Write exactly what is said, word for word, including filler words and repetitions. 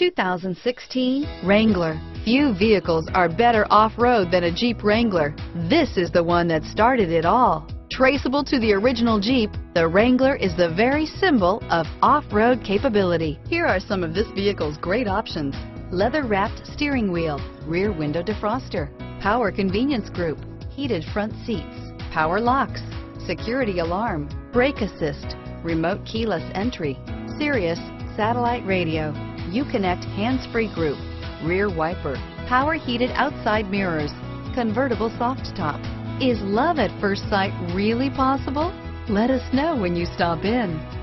two thousand sixteen Wrangler. Few vehicles are better off-road than a Jeep Wrangler. This is the one that started it all. Traceable to the original Jeep, the Wrangler is the very symbol of off-road capability. Here are some of this vehicle's great options: leather-wrapped steering wheel, rear window defroster, power convenience group, heated front seats, power locks, security alarm, brake assist, remote keyless entry, Sirius satellite radio, Uconnect hands-free group, rear wiper, power heated outside mirrors, convertible soft top. Is love at first sight really possible? Let us know when you stop in.